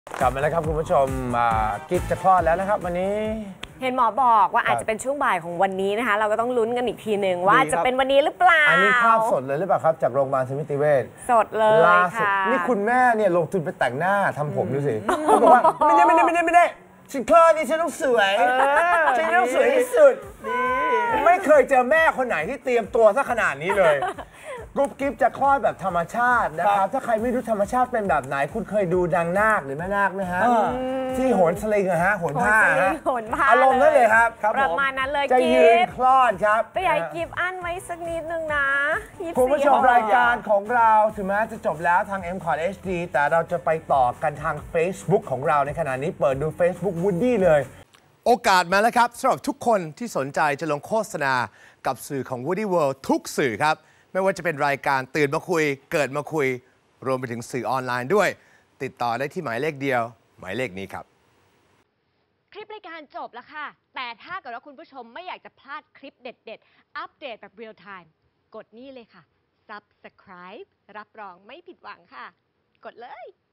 กลับมาแล้วครับคุณผู้ชมกิจจะคลอดแล้วนะครับวันนี้เห็นหมอบอกว่าอาจจะเป็นช่วงบ่ายของวันนี้นะคะเราก็ต้องลุ้นกันอีกทีหนึ่งว่าจะเป็นวันนี้หรือเปล่าอันนี้ภาพสดเลยหรือเปล่าครับจากโรงพยาบาลสมิติเวชสดเลยค่ะนี่คุณแม่เนี่ยลงทุนไปแต่งหน้าทำผมดูสิเขาบอกว่าไม่ได้ฉันคลอดนี่ฉันต้องสวยฉันต้องสวยที่สุดไม่เคยเจอแม่คนไหนที่เตรียมตัวซะขนาดนี้เลยกุ๊บกิ๊บจะคลอดแบบธรรมชาตินะครับถ้าใครไม่รู้ธรรมชาติเป็นแบบไหนคุณเคยดูนางนาคหรือแม่นาคไหมฮะที่โหนสลิงอะฮะโหนผ้าอารมณ์นั่นเลยครับประมาณนั้นเลยจะยืนคลอดครับแต่อยากกิฟอันไว้สักนิดนึงนะคุณผู้ชมรายการของเราถึงแม้จะจบแล้วทาง MCOT HD แต่เราจะไปต่อกันทาง Facebook ของเราในขณะนี้เปิดดู Facebook Woody เลยโอกาสมาแล้วครับสำหรับทุกคนที่สนใจจะลงโฆษณากับสื่อของ Woody World ทุกสื่อครับไม่ว่าจะเป็นรายการตื่นมาคุยเกิดมาคุยรวมไปถึงสื่อออนไลน์ด้วยติดต่อได้ที่หมายเลขเดียวหมายเลขนี้ครับคลิปรายการจบแล้วค่ะแต่ถ้าเกิดว่าคุณผู้ชมไม่อยากจะพลาดคลิปเด็ดๆอัปเดตแบบเรียลไทม์กดนี่เลยค่ะ Subscribe รับรองไม่ผิดหวังค่ะกดเลย